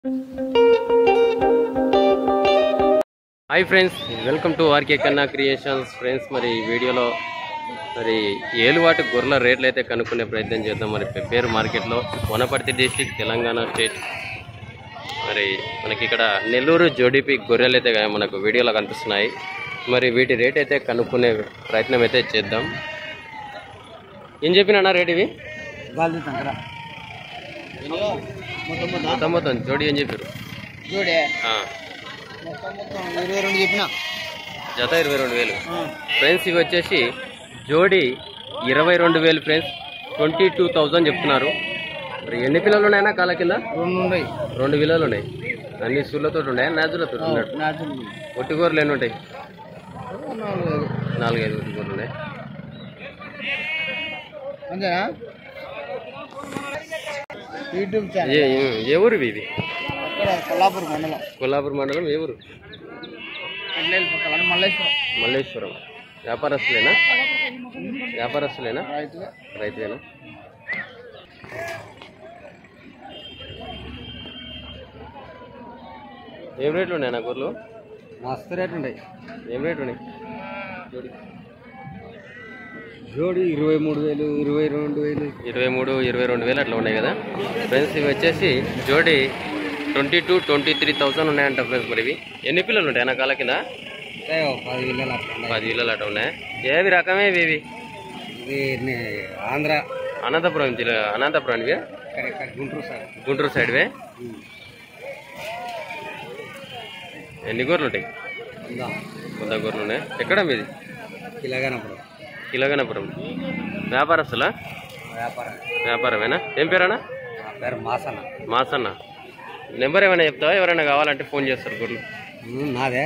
Hi friends, welcome to RK Kanna creations. Friends, మరి ఈ వీడియోలో మరి ఏలువాటి గొర్రెల రేట్లు అయితే కనుక్కునే ప్రయత్నం చేద్దాం. మరి పెబ్బేరు మార్కెట్లో, వనపర్తి డిస్టిక్, తెలంగాణ స్టేట్. మరి మనకి ఇక్కడ నెల్లూరు జోడిపి గొర్రెలు అయితే మనకు వీడియోలో కనిపిస్తున్నాయి. మరి వీటి రేట్ అయితే కనుక్కునే ప్రయత్నం అయితే చేద్దాం. ఏం చెప్పినా రేట్ ఇవి? మొత్తం జోడి ఏం చెప్పారు? జత 22,000 ఫ్రెండ్స్. ఇవి వచ్చేసి జోడి 22,000 ఫ్రెండ్స్. 22,000 చెప్తున్నారు. మరి ఎన్ని పిల్లలు ఉన్నాయన్నా కాళ్ళ కింద? 2 పిల్లలు ఉన్నాయి. అన్ని సూళ్ళతో ఉన్నాయా, నాజులతో ఉన్నాడు? ఒట్టి గొర్రెలు ఎన్ని ఉంటాయి? 4-5 ఒట్టి గొర్రెలు ఉన్నాయి. ఏ ఊరు ఇది? కొల్లాపూర్ మండలం. ఏ ఊరు? మల్లేశ్వరం. వ్యాపారస్తులేనా? రైతులేనా? ఏం రేట్లు ఉన్నాయి నా గొర్రెలు? మస్తు రేట్లు ఉన్నాయి. ఏం రేట్లు ఉన్నాయి? జోడి 23,000, 22,000, 22,000 అట్లా ఉన్నాయి కదా ఫ్రెండ్స్. ఇవి వచ్చేసి జోడి 22,000-23,000 ఉన్నాయంట ఫ్రెండ్స్. మరి ఇవి ఎన్ని పిల్లలు ఉంటాయి నా కాళ్ళ కింద? 10 పిల్లలు అట్లా ఉన్నాయి. ఏవి రకమే ఇవి? ఇది ఆంధ్ర, అనంతపురం జిల్లా. అనంతపురం ఇవి గుంటూరు సైడ్వే. ఎన్ని గొర్రెలు ఉంటాయి? 100 గొర్రెలు ఉన్నాయి. ఎక్కడ మీది? కిలగనపురం. వ్యాపారస్తులా? వ్యాపారమేనా? ఏం పేరన్నా? మాసన్న. నెంబర్ ఏమైనా చెప్తావా? ఎవరైనా కావాలంటే ఫోన్ చేస్తారు గొర్రెలు. నాదే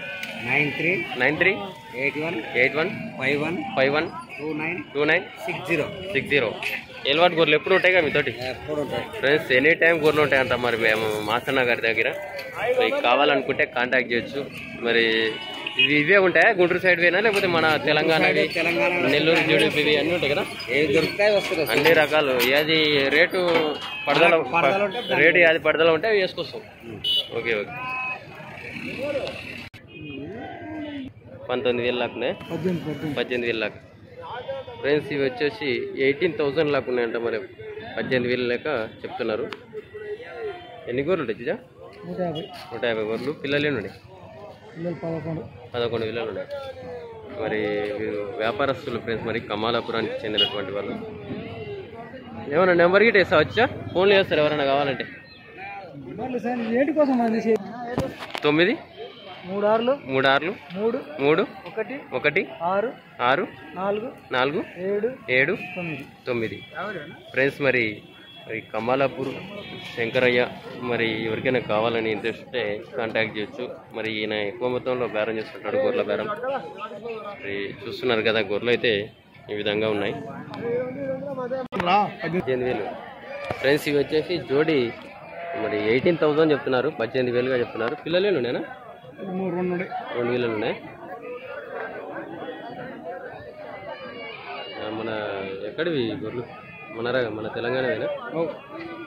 93-9151-51-29-60. ఏలువాటి గొర్రెలు ఎప్పుడు ఉంటాయి కదా మీతోటి? ఫ్రెండ్స్, ఎనీ టైం గొర్రెలు ఉంటాయంట. మరి మేము మాసన్న గారి దగ్గర కావాలనుకుంటే కాంటాక్ట్ చేయొచ్చు. మరి ఇవే ఉంటాయా? గుంటూరు సైడ్ వేనా, లేకపోతే మన తెలంగాణ, నెల్లూరు జోడిపి అన్నీ ఉంటాయి కదా? అన్ని రకాలు. ఏది రేటు పడదల రేటు ఏది పడదల ఉంటే అవి వేసుకొస్తాం. ఓకే. 19,000 లాక్ ఉన్నాయి. 18,000 లాక్ ఫ్రెండ్స్. ఇవి వచ్చేసి 18,000 లాక్ ఉన్నాయంట. మరి 18,000 లెక్క చెప్తున్నారు. ఎన్ని గొర్రెలు ఉంటాయి చిజా? 150 గొర్రెలు. పిల్లలు ఎన్ని ఉన్నాయి? 11 పిల్లలు ఉన్నాయి. మరి వీరు వ్యాపారస్తులు ఫ్రెండ్స్. మరి కమాలాపురానికి చెందినటువంటి వాళ్ళు. ఏమన్నా నెంబర్ గిట్ వేస్తా వచ్చా? ఫోన్లు చేస్తారు ఎవరైనా కావాలంటే. 9 36 4 7 9 ఫ్రెండ్స్. మరి కమాలాపూర్ శంకరయ్య. మరి ఎవరికైనా కావాలని ఇంట్రెస్ట్ ఉంటే కాంటాక్ట్ చేయొచ్చు. మరి ఈయన ఎక్కువ మొత్తంలో బేరం చేస్తుంటాడు, గొర్రెల బేరం. మరి చూస్తున్నారు కదా, గొర్రెలు అయితే ఈ విధంగా ఉన్నాయి. 18,000 ఫ్రెండ్స్. ఇవి వచ్చేసి జోడి మరి 18,000 చెప్తున్నారు. 18,000గా చెప్తున్నారు. పిల్లలేను నేనా? 2 పిల్లలు ఉన్నాయి. మన ఎక్కడివి గొర్రెలు? మన తెలంగాణవేనా?